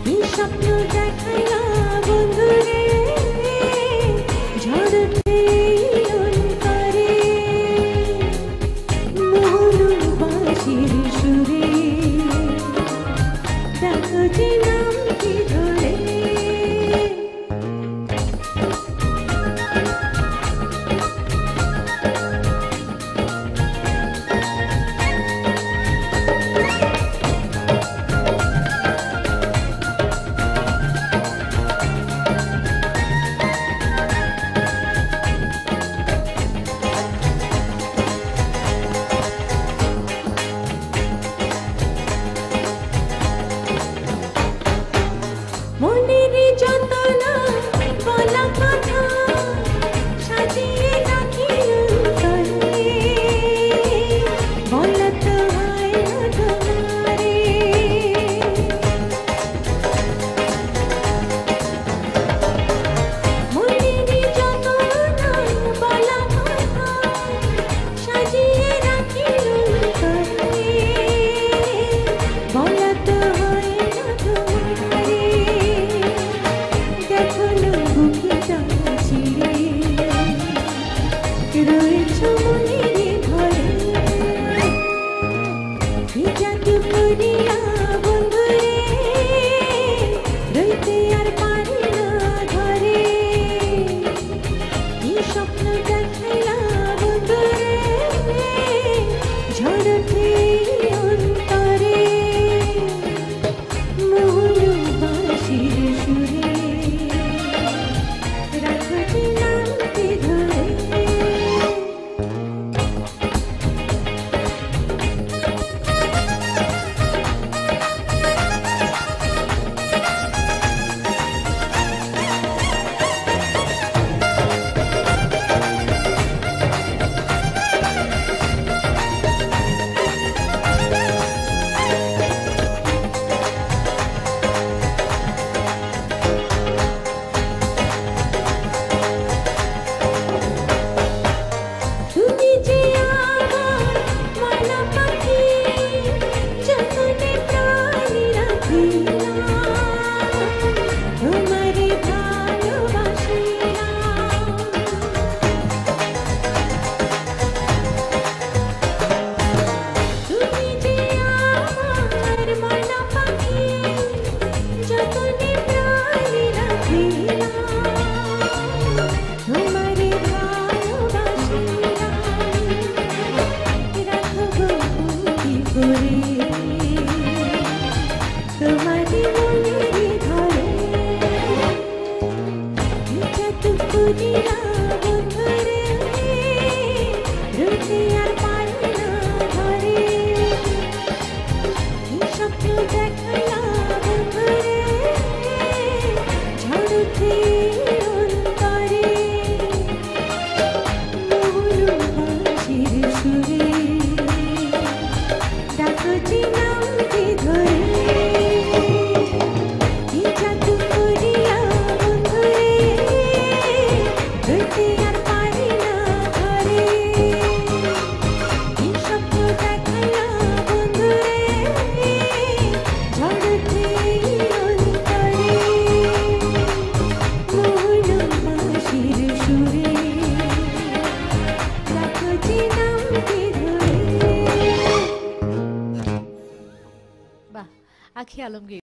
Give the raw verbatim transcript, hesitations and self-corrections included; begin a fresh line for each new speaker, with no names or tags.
স্বপ্ন দেখাইলা বন্ধুরে ঝড় উঠে অন্তরে মোহন বাঁশির সুরে ডাকো যে নামটি ধরে মনের যতনা বলা কথা সাজিয়ে রাখি অন্তরে বলতে হয় না তোমারে মনের যতনা বলা কথা সাজিয়ে রাখি অন্তরে বলতে হয় না তোমারে রয়েছো মনের ঘরে জাদু করিয়া বন্ধুরে রইতে আর পারি না ঘরে এই স্বপ্ন দেখাইলা বন্ধুরে ঝড় উঠে অন্তরে মোহন বাঁশির সুরে রাখো যে নামটি ধরে তুমি যে আমার ময়না পাখি যতনে প্রাণ রাখিলাম তোমারে ভালোবাসিলাম তুমি যে আমার ময়না পাখি যতনে প্রাণ রাখিলাম তোমারে ভালোবাসিলাম তোমারি মনের ঘরে জাদু করিয়া বন্ধুরে রইতে আর পারি না ঘরে এই স্বপ্ন দেখাইলা বন্ধুরে ঝড় উঠে অন্তরে মোহন বাঁশির সুরে ডাকো যে নামটি ধরে জাদু করিয়া বন্ধুরে রইতে আর পারি না ঘরে এই স্বপ্ন দেখাইলা বন্ধুরে ঝড় উঠে অন্তরে মোহন বাঁশির সুরে ডাকো যে নামটি ধরে। বাহ, আখি আলমগীর।